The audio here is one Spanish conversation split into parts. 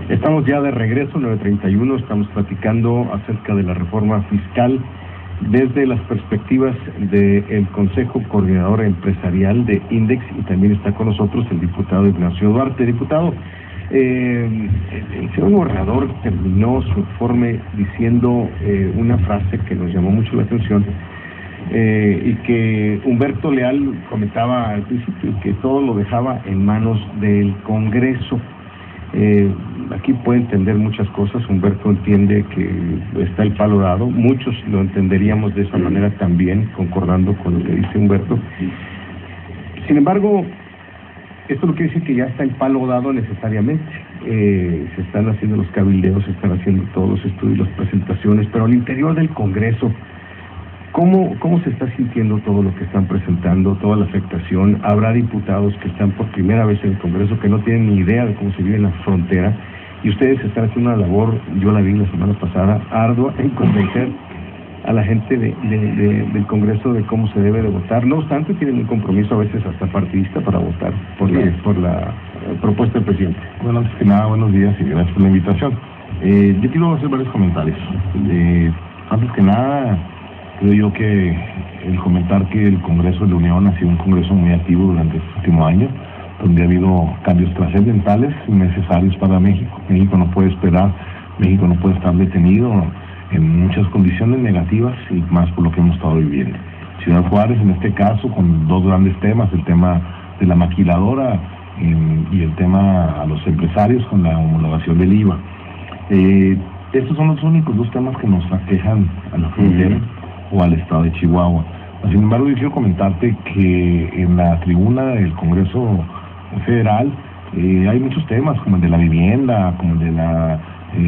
Estamos ya de regreso, 9:31, estamos platicando acerca de la reforma fiscal desde las perspectivas del Consejo Coordinador Empresarial de INDEX, y también está con nosotros el diputado Ignacio Duarte. Diputado, el señor gobernador terminó su informe diciendo una frase que nos llamó mucho la atención, y que Humberto Leal comentaba al principio, que todo lo dejaba en manos del Congreso. Aquí puede entender muchas cosas. Humberto entiende que está el palo dado, muchos lo entenderíamos de esa manera también, concordando con lo que dice Humberto. Sin embargo, esto no quiere decir que ya está el palo dado necesariamente. Se están haciendo los cabildeos, se están haciendo todos los estudios, las presentaciones, pero al interior del Congreso, ¿cómo se está sintiendo todo lo que están presentando, toda la afectación? Habrá diputados que están por primera vez en el Congreso, que no tienen ni idea de cómo se vive en la frontera, y ustedes están haciendo una labor, yo la vi la semana pasada, ardua en convencer a la gente del Congreso de cómo se debe de votar. No obstante, tienen un compromiso a veces hasta partidista para votar por la propuesta del presidente. Bueno, antes que nada, buenos días y gracias por la invitación. Yo quiero hacer varios comentarios. Antes que nada, creo yo que el comentar que el Congreso de la Unión ha sido un Congreso muy activo durante este último año, donde ha habido cambios trascendentales y necesarios para México. México no puede esperar, México no puede estar detenido en muchas condiciones negativas, y más por lo que hemos estado viviendo. Ciudad Juárez, en este caso, con dos grandes temas, el tema de la maquiladora y el tema a los empresarios con la homologación del IVA. Estos son los únicos dos temas que nos aquejan a la frontera o al estado de Chihuahua. Sin embargo, yo quiero comentarte que en la tribuna del Congreso Federal hay muchos temas, como el de la vivienda, como el de la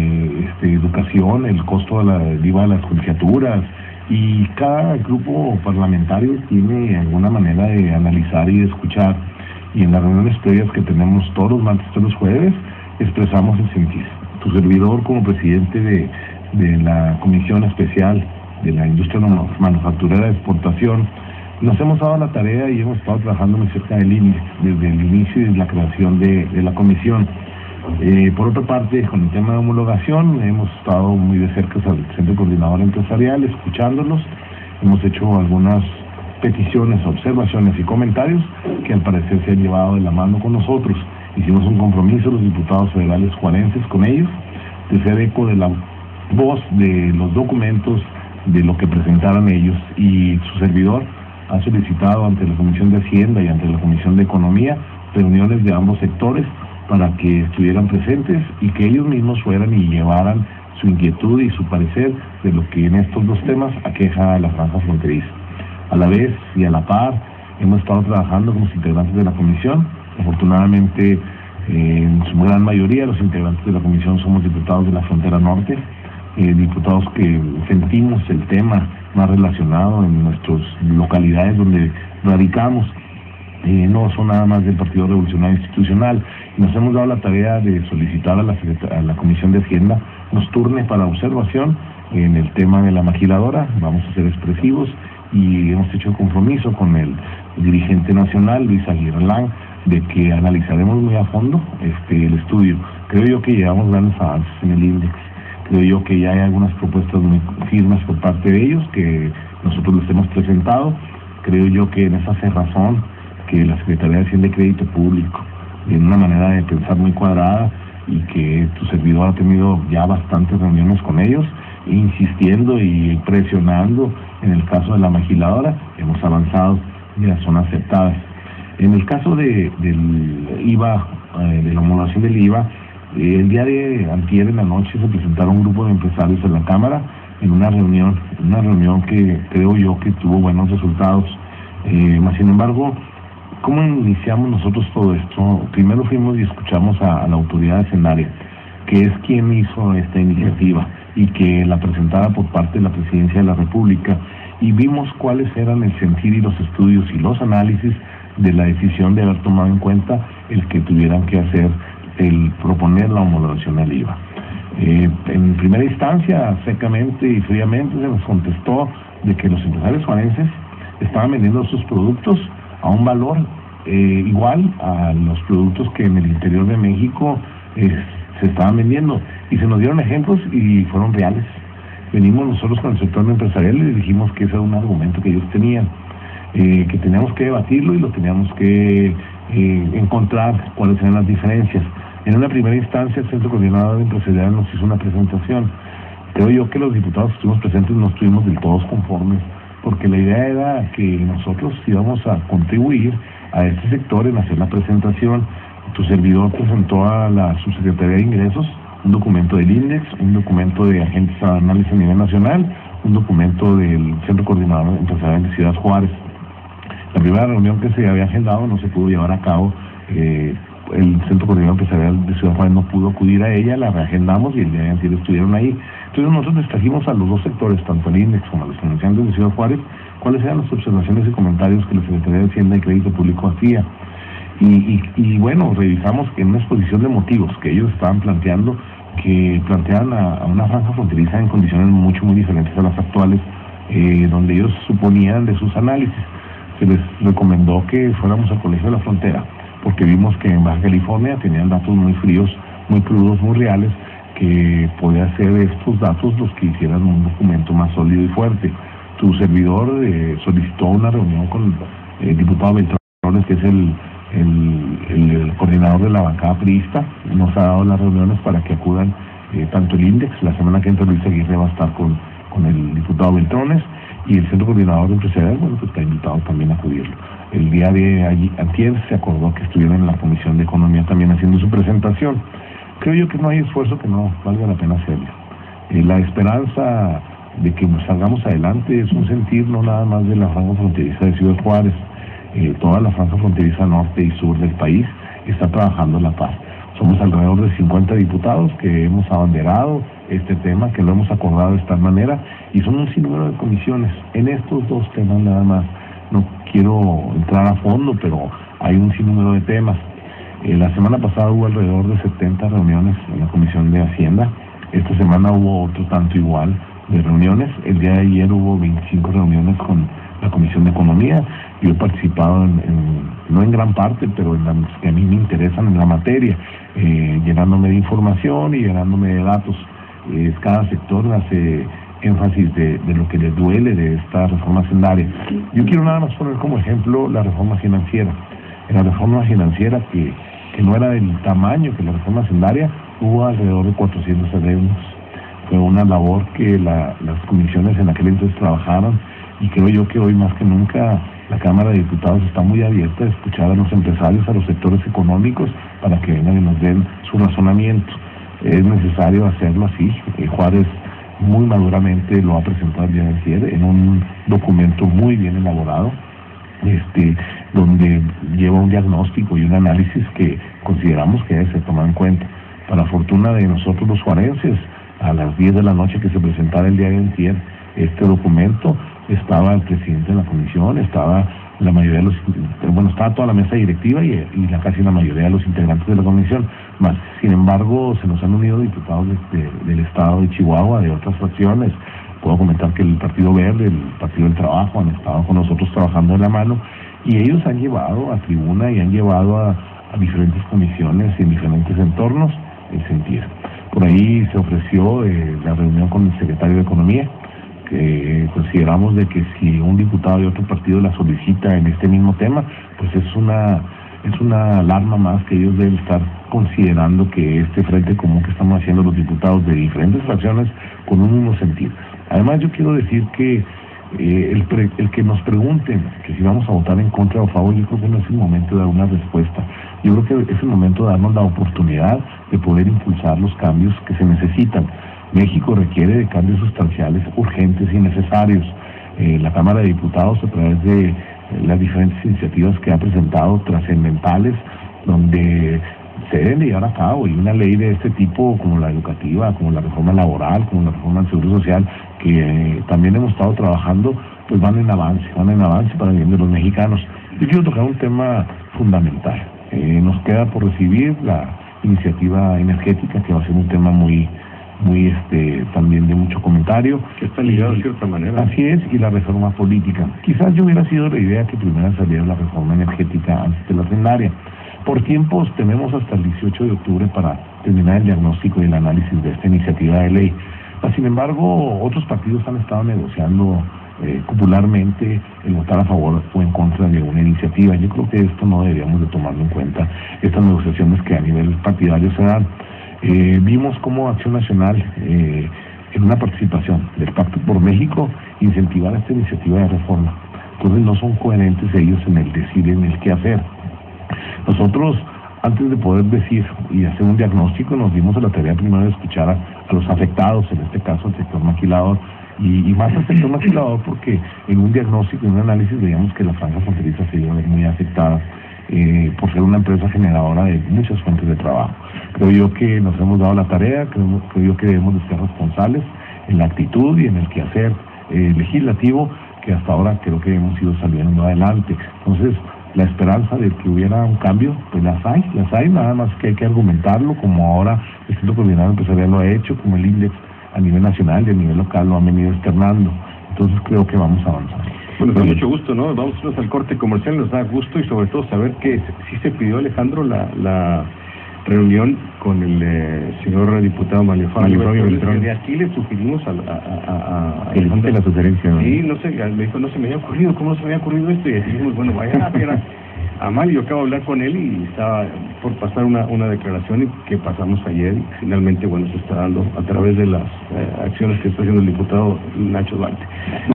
educación, el costo del IVA de las colegiaturas, y cada grupo parlamentario tiene alguna manera de analizar y de escuchar, y en las reuniones previas que tenemos todos los martes, todos los jueves, expresamos el sentir. Tu servidor, como presidente de la Comisión Especial de la Industria Manufacturera de Exportación, nos hemos dado la tarea y hemos estado trabajando muy cerca del INDEX desde el inicio y desde la creación de la comisión. Por otra parte, con el tema de homologación, hemos estado muy de cerca al Centro Coordinador Empresarial, escuchándolos. Hemos hecho algunas peticiones, observaciones y comentarios que al parecer se han llevado de la mano con nosotros. Hicimos un compromiso, los diputados federales juarenses, con ellos, de hacer eco de la voz de los documentos, de lo que presentaron ellos, y su servidor ha solicitado ante la Comisión de Hacienda y ante la Comisión de Economía reuniones de ambos sectores para que estuvieran presentes y que ellos mismos fueran y llevaran su inquietud y su parecer de lo que en estos dos temas aqueja a la franja fronteriza. A la vez y a la par, hemos estado trabajando con los integrantes de la comisión. Afortunadamente, en su gran mayoría, los integrantes de la comisión somos diputados de la frontera norte, diputados que sentimos el tema más relacionado en nuestras localidades donde radicamos. No son nada más del Partido Revolucionario Institucional. Nos hemos dado la tarea de solicitar a la Comisión de Hacienda nos turne para observación en el tema de la maquiladora. Vamos a ser expresivos y hemos hecho compromiso con el dirigente nacional, Luis Aguirre Lang, de que analizaremos muy a fondo el estudio. Creo yo que llevamos grandes avances en el INDEX. Creo yo que ya hay algunas propuestas muy firmes por parte de ellos que nosotros les hemos presentado. Creo yo que en esa cerrazón que la Secretaría de Hacienda y Crédito Público, en una manera de pensar muy cuadrada, y que tu servidor ha tenido ya bastantes reuniones con ellos, insistiendo y presionando en el caso de la maquiladora, hemos avanzado, ya son aceptadas. En el caso del IVA, de la homologación del IVA, el día de antier en la noche se presentaron un grupo de empresarios en la Cámara en una reunión que creo yo que tuvo buenos resultados. Sin embargo, ¿cómo iniciamos nosotros todo esto? Primero fuimos y escuchamos a la autoridad hacendaria, que es quien hizo esta iniciativa y que la presentaba por parte de la Presidencia de la República, y vimos cuáles eran el sentir y los estudios y los análisis de la decisión de haber tomado en cuenta el que tuvieran que hacer el proponer la homologación al IVA. En primera instancia, secamente y fríamente, se nos contestó de que los empresarios juarenses estaban vendiendo sus productos a un valor igual a los productos que en el interior de México se estaban vendiendo. Y se nos dieron ejemplos y fueron reales. Venimos nosotros con el sector empresarial y les dijimos que ese era un argumento que ellos tenían, que teníamos que debatirlo y lo teníamos que encontrar cuáles eran las diferencias. En una primera instancia, el Centro Coordinador Empresarial nos hizo una presentación. Creo yo que los diputados que estuvimos presentes no estuvimos del todos conformes, porque la idea era que nosotros íbamos a contribuir a este sector en hacer la presentación. Tu servidor presentó a la Subsecretaría de Ingresos un documento del INDEX, un documento de agentes de análisis a nivel nacional, un documento del Centro Coordinador Empresarial de Ciudad Juárez. La primera reunión que se había agendado no se pudo llevar a cabo. El Centro Coordinador Empresarial de Ciudad Juárez no pudo acudir a ella, la reagendamos y el día de ayer estuvieron ahí. Entonces nosotros les trajimos a los dos sectores, tanto al INDEX como a los comerciantes de Ciudad Juárez, cuáles eran las observaciones y comentarios que la Secretaría de Hacienda y Crédito Público hacía. Y bueno, revisamos en una exposición de motivos que ellos estaban planteando, que plantean a una franja fronteriza en condiciones muy diferentes a las actuales, donde ellos suponían de sus análisis. Se les recomendó que fuéramos al Colegio de la Frontera, porque vimos que en Baja California tenían datos muy fríos, muy crudos, muy reales, que podía ser estos datos los que hicieran un documento más sólido y fuerte. Tu servidor solicitó una reunión con el diputado Beltrones, que es el coordinador de la bancada priista. Nos ha dado las reuniones para que acudan tanto el INDEX, la semana que entra Luis Aguirre va a estar con el diputado Beltrones, y el Centro Coordinador Empresarial, bueno, pues está invitado también a acudirlo. El día de antier se acordó que estuvieron en la Comisión de Economía también haciendo su presentación. Creo yo que no hay esfuerzo que no valga la pena hacerlo. La esperanza de que nos salgamos adelante es un sentir no nada más de la franja fronteriza de Ciudad Juárez. Toda la franja fronteriza norte y sur del país está trabajando la paz. Somos alrededor de 50 diputados que hemos abanderado este tema, que lo hemos acordado de esta manera, y son un sinnúmero de comisiones en estos dos temas nada más. No quiero entrar a fondo, pero hay un sinnúmero de temas. La semana pasada hubo alrededor de 70 reuniones en la Comisión de Hacienda. Esta semana hubo otro tanto igual de reuniones. El día de ayer hubo 25 reuniones con la Comisión de Economía. Yo he participado no en gran parte, pero en las que a mí me interesan en la materia, llenándome de información y llenándome de datos. Cada sector hace énfasis de lo que les duele de esta reforma hacendaria. Yo quiero nada más poner como ejemplo la reforma financiera. En la reforma financiera, que no era del tamaño que la reforma hacendaria, hubo alrededor de 400 adeudos. Fue una labor que las comisiones en aquel entonces trabajaron, y creo yo que hoy más que nunca la Cámara de Diputados está muy abierta a escuchar a los empresarios, a los sectores económicos, para que vengan y nos den su razonamiento. Es necesario hacerlo así. Juárez muy maduramente lo ha presentado el día de ayer en un documento muy bien elaborado, donde lleva un diagnóstico y un análisis que consideramos que debe ser tomado en cuenta. Para fortuna de nosotros los juarenses, a las 10 de la noche que se presentara el día de ayer este documento, estaba el presidente de la comisión, estaba la mayoría de estaba toda la mesa directiva y casi la mayoría de los integrantes de la comisión. Sin embargo, se nos han unido diputados del estado de Chihuahua, de otras fracciones. Puedo comentar que el Partido Verde, el Partido del Trabajo han estado con nosotros trabajando de la mano, y ellos han llevado a tribuna y han llevado a diferentes comisiones y en diferentes entornos el sentir. Por ahí se ofreció la reunión con el secretario de Economía, que consideramos de que si un diputado de otro partido la solicita en este mismo tema, pues es una alarma más que ellos deben estar considerando que este frente común que estamos haciendo los diputados de diferentes fracciones con un mismo sentido. Además, yo quiero decir que el que nos pregunten que si vamos a votar en contra o a favor, yo creo que no es el momento de dar una respuesta. Yo creo que es el momento de darnos la oportunidad de poder impulsar los cambios que se necesitan. México requiere de cambios sustanciales, urgentes y necesarios. La Cámara de Diputados, a través de las diferentes iniciativas que ha presentado, trascendentales, donde se deben llevar a cabo, y una ley de este tipo, como la educativa, como la reforma laboral, como la reforma del Seguro Social, que también hemos estado trabajando, pues van en avance para el bien de los mexicanos. Yo quiero tocar un tema fundamental. Nos queda por recibir la iniciativa energética, que va a ser un tema muy también de mucho comentario. Que está ligado de cierta manera. Así es, y la reforma política. Quizás yo hubiera sido la idea que primero saliera la reforma energética antes de la hacendaria, Por tiempos tenemos hasta el 18 de octubre para terminar el diagnóstico y el análisis de esta iniciativa de ley. Sin embargo, otros partidos han estado negociando popularmente el votar a favor o en contra de una iniciativa. Yo creo que esto no deberíamos de tomarlo en cuenta, estas negociaciones que a nivel partidario se dan. Vimos cómo Acción Nacional, en una participación del Pacto por México, incentivaba esta iniciativa de reforma. Entonces no son coherentes ellos en el decir, en el qué hacer. Nosotros, antes de poder decir y hacer un diagnóstico, nos dimos a la tarea primero de escuchar a los afectados, en este caso al sector maquilador, y más al sector maquilador porque en un diagnóstico, en un análisis, veíamos que la franja fronteriza se iba a ver muy afectada por ser una empresa generadora de muchas fuentes de trabajo. Creo yo que nos hemos dado la tarea, creo yo que debemos de ser responsables en la actitud y en el quehacer legislativo, que hasta ahora creo que hemos ido saliendo adelante. Entonces, la esperanza de que hubiera un cambio, pues las hay, nada más que hay que argumentarlo, como ahora el Instituto Coordinador Empresarial lo ha hecho, como el INDEX a nivel nacional y a nivel local lo han venido externando. Entonces creo que vamos a avanzar. Bueno, nos da mucho gusto, ¿no? Vamos a irnos al corte comercial, nos da gusto y sobre todo saber que sí se pidió, Alejandro, la reunión con el señor diputado Mario Fabio Beltrán. De aquí le sugerimos a Alejandro la sugerencia, ¿no? Sí, no sé, me dijo, no se me había ocurrido, ¿cómo no se me había ocurrido esto? Y dijimos, bueno, vaya a ver a Mario, acabo de hablar con él y estaba por pasar una declaración que pasamos ayer y finalmente, bueno, se está dando a través de las acciones que está haciendo el diputado Nacho Duarte.